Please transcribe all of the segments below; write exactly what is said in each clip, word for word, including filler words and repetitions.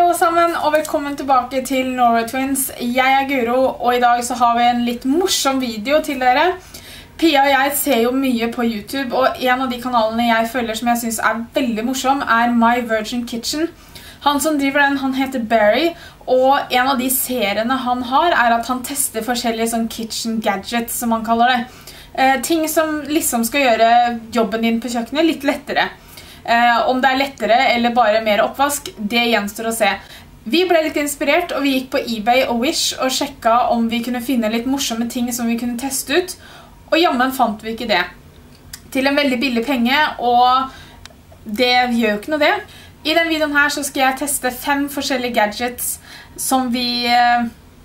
alle sammen, og velkommen tilbake til Norway Twins. Jeg er Guro, og i dag så har vi en litt morsom video til dere. Pia og jeg ser jo mye på YouTube, og en av de kanalene jeg følger som jeg synes er veldig morsom er My Virgin Kitchen. Han som driver den, han heter Barry, og en av de seriene han har er at han tester forskjellige sånn kitchen gadgets, som han kaller det. Eh, ting som liksom skal gjøre jobben din på kjøkkenet litt lettere. Eh, om det er lettere eller bare mer oppvask, det gjenstår å se. Vi ble litt inspirert, og vi gikk på eBay og Wish og sjekket om vi kunne finne litt morsomme ting som vi kunne teste ut. Og jammen fant vi ikke det. Til en veldig billig penge, og det gjør ikke noe det. I denne videoen her så skal jeg teste fem forskjellige gadgets som vi eh,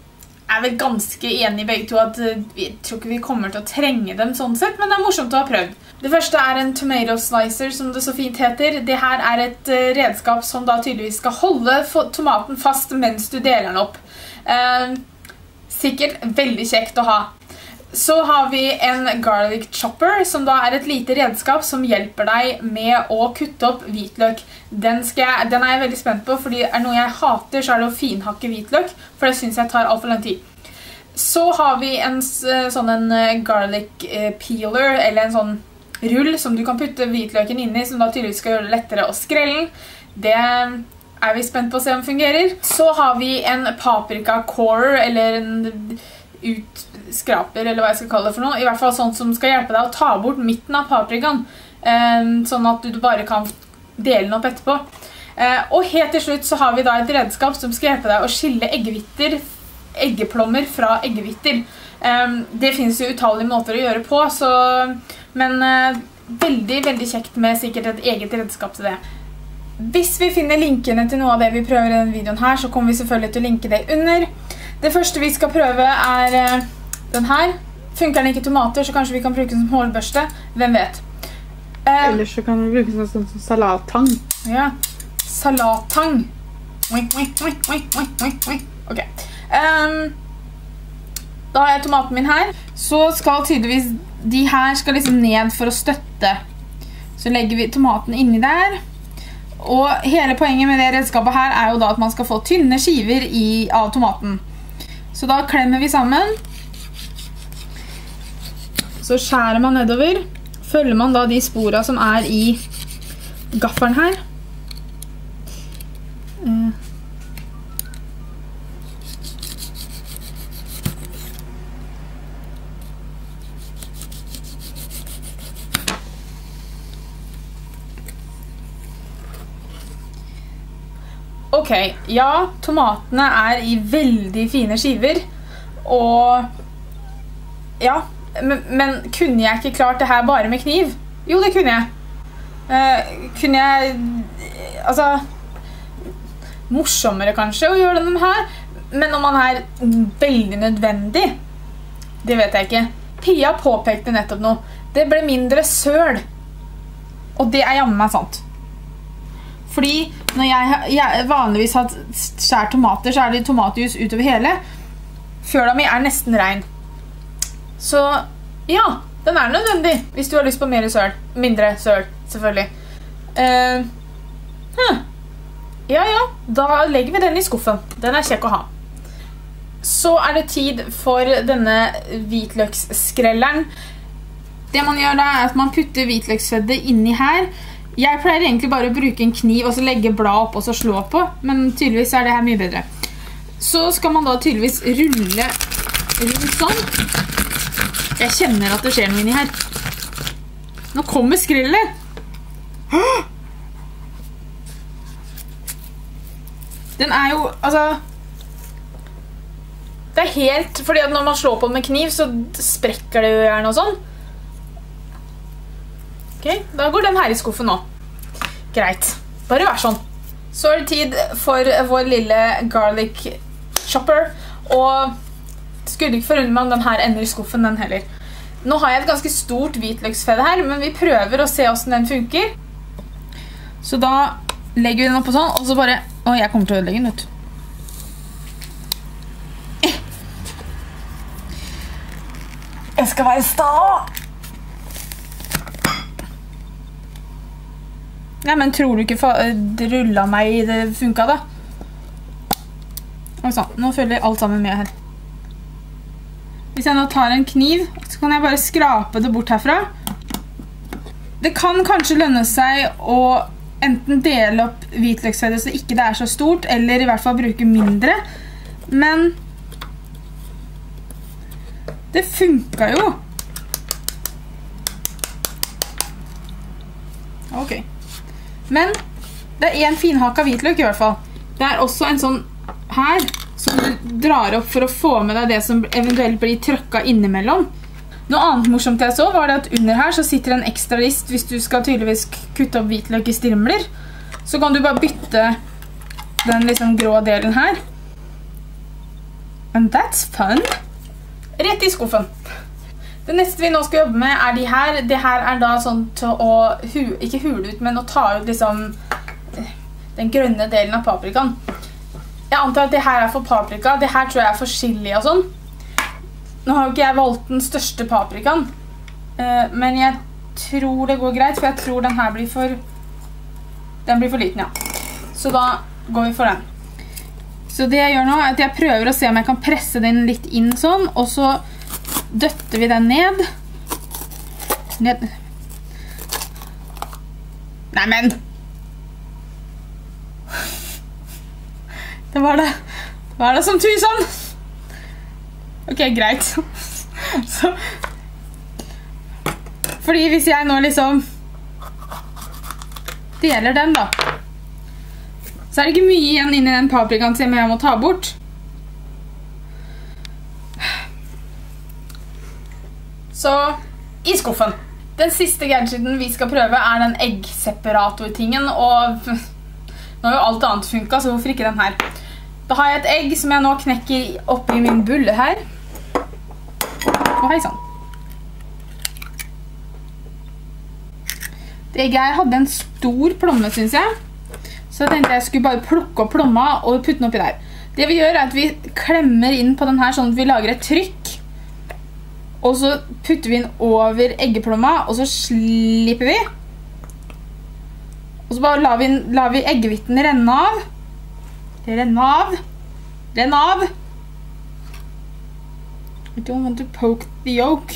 er vel ganske enige begge to at vi tror ikke vi kommer til å trenge dem sånn sett, men det er morsomt å ha prøvd. Det første er en tomato slicer, som det så fint heter. Det her er et uh, redskap som da tydeligvis skal holde tomaten fast mens du deler den opp. Uh, sikkert veldig kjekt å ha. Så har vi en garlic chopper, som da er et lite redskap som hjelper deg med å kutte opp hvitløk. Den, skal jeg, den er jeg veldig spent på, fordi er noe jeg hater, så er det å finhakke hvitløk, for det synes jeg tar alt for lang tid. Så har vi en sånn en garlic peeler, eller en sånn rull som du kan putte hvitløken inn i, som da tydeligvis skal gjøre det lettere å skrelle. Det er vi spent på å se om det fungerer. Så har vi en paprika corer, eller en utskraper, eller hva jeg skal kalle det for noe. I hvert fall sånn som skal hjelpe deg å ta bort midten av paprikaen, sånn at du bare kan dele den opp etterpå. Og helt til slutt så har vi da et redskap som skal hjelpe deg å skille eggehvitter, eggeplommer fra eggehvitter. Det finnes jo utallige måter å gjøre på, så, men veldig, veldig kjekt med sikkert et eget redskap til det. Hvis vi finner linkene til noe av det vi prøver i denne videoen her, så kommer vi selvfølgelig til å linke det under. Det første vi skal prøve er den her. Funker den ikke i tomater, så kanskje vi kan bruke den som hårbørste. Hvem vet? Ellers så kan vi bruke den som salattang. Ja, salattang. Ok. Um, da har jeg tomaten min her. Så skal tydeligvis de her skal liksom ned for å støtte. Så legger vi tomaten inni der. Og hele poenget med det redskapet her er jo da at man skal få tynne skiver i, av tomaten. Så da klemmer vi sammen. Så skjærer man nedover. Følger man da de sporene som er i gaffelen her. Uh. Ok, ja, tomatene er i veldig fine skiver, og ja, men, men kunne jeg ikke klart det her bare med kniv? Jo, det kunne jeg. Uh, kunne jeg, altså, morsommere kanskje å gjøre det med her, men om man er veldig nødvendig, det vet jeg ikke. Pia påpekte nettopp noe. Det ble mindre søl, og det er jammen meg sant. Fordi når jeg, jeg vanligvis har skjært tomater, så er det tomatjus utover hele. Fjøla mi er nesten rein. Så ja, den er nødvendig hvis du har lyst på mer søl. Mindre søl, selvfølgelig. Uh, huh. Ja, ja, da legger vi den i skuffen. Den er kjekk å ha. Så er det tid for denne hvitløksskrelleren. Det man gjør da er at man putter hvitløksfeddet inni her. Jeg pleier egentlig bare å bruke en kniv og så legge blad opp og så slå på, men tydeligvis er det her mye bedre. Så skal man da tydeligvis rulle rundt sånn. Jeg kjenner at det skjer noe inni her. Nå kommer skrellet! Den er jo, altså... Det er helt, fordi at når man slår på den med kniv, så sprekker det jo gjerne og sånn. Ok, da går den her i skuffen nå. Greit, bare vær sånn. Så er det tid for vår lille garlic chopper, og skulle ikke forundre meg om den her ender i skuffen den heller. Nå har jeg et ganske stort hvitløksfedde her, men vi prøver å se hvordan den funker. Så da legger vi den oppå sånn, og så bare... Å, jeg kommer til å ødelegge den, vet du. Jeg skal være sta! Ja, men tror du ikke det rullet meg det funket da? Oi, sånn. Nå følger alt sammen med her. Hvis jeg nå tar en kniv, så kan jeg bare skrape det bort herfra. Det kan kanskje lønne seg å enten dele opp hvitløkshøyde så ikke det er så stort, eller i hvert fall bruke mindre. Men det funket jo. Ok. Men det er en finhakka hvitløk i hvert fall. Det er også en sånn her, som du drar opp for å få med deg det som eventuelt blir trøkket innimellom. Noe annet morsomt jeg så var det at under her så sitter en ekstra list hvis du skal tydeligvis kutte opp hvitløk i strimler. Så kan du bare bytte den liksom grå delen her. And that's fun. Rett i skuffen. Det neste vi nå skal jobbe med er de her. Det her er da sånn til å, hu, ikke hule ut, men å ta ut liksom den grønne delen av paprikaen. Jeg antar at det her er for paprika. Det her tror jeg er for chili og sånn. Nå har jo ikke jeg valgt den største paprikaen, men jeg tror det går greit, for jeg tror den her blir for, den blir for liten, ja. Så da går vi for den. Så det jeg gjør nå er at jeg prøver å se om jeg kan presse den litt inn sånn, og så døtter vi den ned. Ned. Nei, men! Det var det. Det var det som tusen. Ok, greit. Så. Fordi hvis jeg nå liksom deler den da, så er det ikke mye igjen inni den paprikaen som jeg må ta bort. Så, i skuffen. Den siste gadgeten vi skal prøve er den eggseparator-tingen, og nå har jo alt annet funket, så hvorfor ikke den her? Da har jeg et egg som jeg nå knekker oppi min bulle her. Og hei sånn. Det egget her hadde en stor plomme, synes jeg. Så jeg tenkte jeg skulle bare plukke opp plomma og putte den oppi der. Det vi gjør er at vi klemmer inn på den her sånn at vi lager et trykk. Og så putter vi inn over eggeplomma, og så slipper vi. Og så bare lar vi, lar vi eggehviten renne av. Renne av. Renne av. I don't want to poke the yolk.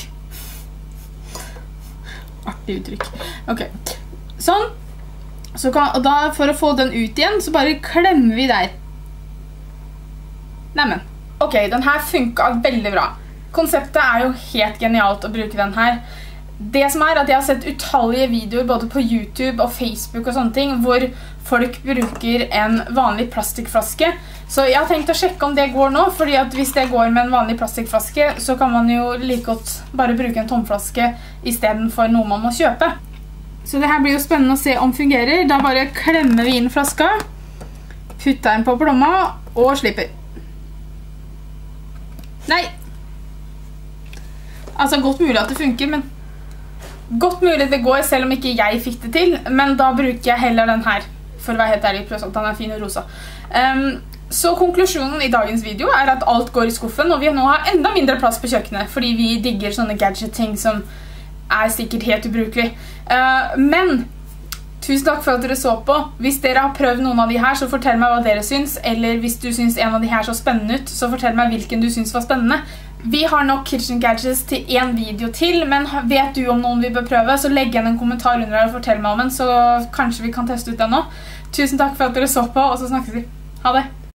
Artig uttrykk. Ok. Sånn. Så kan, og da for å få den ut igjen, så bare klemmer vi der. Neimen. Ok, den her funket veldig bra. Konseptet er jo helt genialt å bruke den her. Det som er at jeg har sett utallige videoer både på YouTube og Facebook og sånne ting, hvor folk bruker en vanlig plastikkflaske. Så jeg har tenkt å sjekke om det går nå, fordi at hvis det går med en vanlig plastikkflaske, så kan man jo like godt bare bruke en tomflaske i stedet for noe man må kjøpe. Så det her blir jo spennende å se om det fungerer. Da bare klemmer vi inn flaska, putter den på plomma og slipper. Nei! Altså, godt mulig at det funker, men godt mulig det går, selv om ikke jeg fikk det til, men da bruker jeg heller den her, for å være helt ærlig, pluss at den er fin og rosa. Um, så konklusjonen i dagens video er at alt går i skuffen, og vi nå har enda mindre plass på kjøkkenet, fordi vi digger sånne gadget-ting som er sikkert helt ubrukelig. Uh, men, tusen takk for at dere så på. Hvis dere har prøvd noen av de her, så fortell meg hva dere syns, eller hvis du syns en av de her så spennende ut, så fortell meg hvilken du syns var spennende. Vi har nok Kitchen Gadgets til en video til, men vet du om noen vi bør prøve, så legg igjen en kommentar under og fortell meg om den, så kanskje vi kan teste ut den nå. Tusen takk for at dere så på, og så snakkes vi. Ha det!